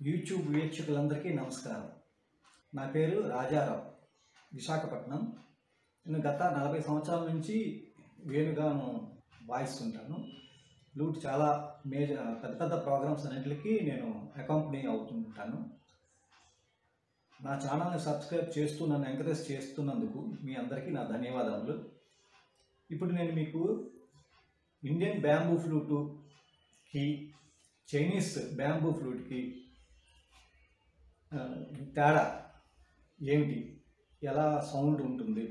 YouTube వీక్షకులందరికీ నమస్కారం. నా పేరు రాజారావు, విశాఖపట్నం. నేను గత 40 సంవత్సరాల నుంచి వేణుగాను వాయిస్తుంటాను. ఫ్లూట్ చాలా పెద్ద పెద్ద ప్రోగ్రామ్స్ అన్నింటికి నేను అకాంపనీ అవుతుంటాను. నా ఛానల్ని సబ్స్క్రైబ్ చేస్తూ నన్ను ఎంకరేజ్ చేస్తున్నందుకు మీ అందరికీ నా ధన్యవాదాలు. ఇప్పుడు నేను మీకు ఇండియన్ బ్యాంబూ ఫ్లూటుకి చైనీస్ బ్యాంబూ ఫ్లూట్కి తేడా ఏమిటి, ఎలా సౌండ్ ఉంటుంది,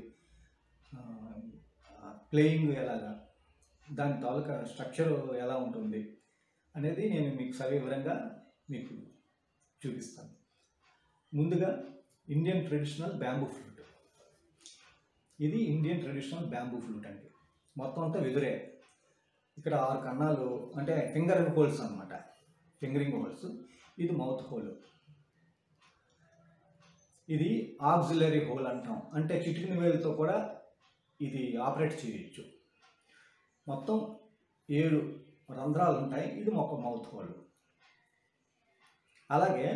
ప్లేయింగ్ ఎలాగా, దాని తాలూకా స్ట్రక్చర్ ఎలా ఉంటుంది అనేది నేను మీకు సవివరంగా మీకు చూపిస్తాను. ముందుగా ఇండియన్ ట్రెడిషనల్ బ్యాంబూ ఫ్లూట్. ఇది ఇండియన్ ట్రెడిషనల్ బ్యాంబూ ఫ్లూట్ అండి. మొత్తం అంతా వెదురే. ఇక్కడ 6 కన్నాలు అంటే ఫింగరింగ్ హోల్స్ అన్నమాట. Fingering holes. ఇది మౌత్ హోల్. ఇది ఆక్సిలరీ హోల్ అంటాం. అంటే చిటికిన వేలుతో కూడా ఇది ఆపరేట్ చేయొచ్చు. మొత్తం 7 రంధ్రాలు ఉంటాయి. ఇది ఒక మౌత్ హోల్. అలాగే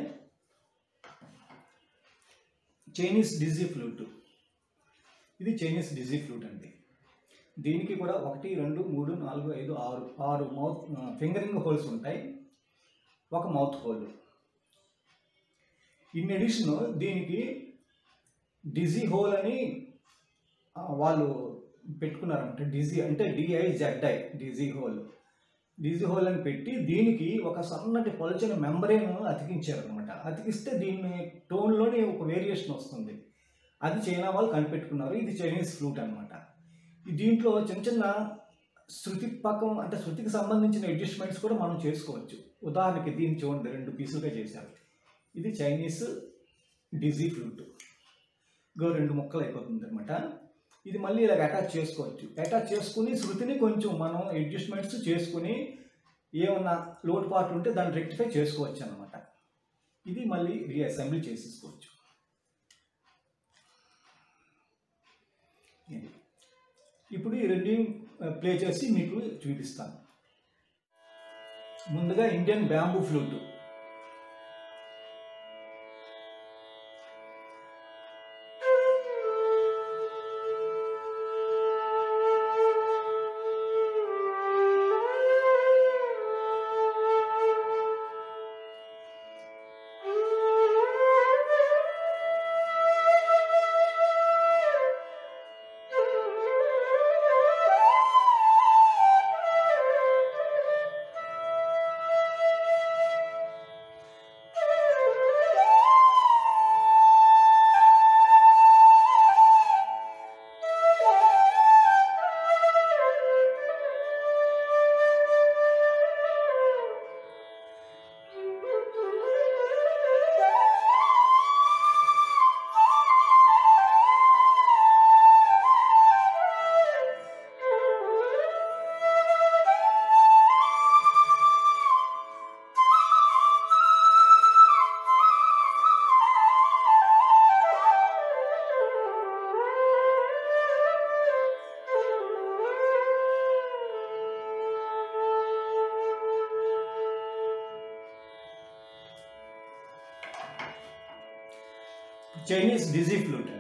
చైనీస్ డిజీ ఫ్లూట్. ఇది చైనీస్ డిజీ ఫ్లూట్ అండి. దీనికి కూడా 1, 2, 3, 4, 5, 6 మౌత్ ఫింగరింగ్ హోల్స్ ఉంటాయి, ఒక మౌత్ హోల్. ఇన్ అడిషన్ దీనికి డిజీ హోల్ అని వాళ్ళు పెట్టుకున్నారంట. డిజీ అంటే DIZI, dizi hole. Dizi hole అని పెట్టి దీనికి ఒక సన్నటి పలుచని మెంబ్రేన్ అతికించారనమాట. అతికిస్తే దీన్ని టోన్లోని ఒక వేరియేషన్ వస్తుంది. అది చైనా వాళ్ళు కనిపెట్టుకున్నారు. ఇది చైనీస్ ఫ్లూట్ అనమాట. దీంట్లో చిన్న చిన్న శృతి పక్కం అంటే శృతికి సంబంధించిన అడ్జస్ట్మెంట్స్ కూడా మనం చేసుకోవచ్చు. ఉదాహరణకి దీన్ని చూడండి, 2 పీసులుగా చేశారు. ఇది చైనీస్ డిజీ ఫ్లూట్. 2 ముక్కలు అయిపోతుంది అనమాట. ఇది మళ్ళీ ఇలాగ అటాచ్ చేసుకోవచ్చు. అటాచ్ చేసుకుని శృతిని కొంచెం మనం అడ్జస్ట్మెంట్స్ చేసుకుని ఏమన్నా లోటుపాట్లు ఉంటే దాన్ని రెక్టిఫై చేసుకోవచ్చు అనమాట. ఇది మళ్ళీ రీఅసెంబ్లీ చేసేసుకోవచ్చు. ఇప్పుడు ఈ 2 ప్లే చేసి మీకు చూపిస్తాను. ముందుగా Indian bamboo flute. Chinese dizi flute.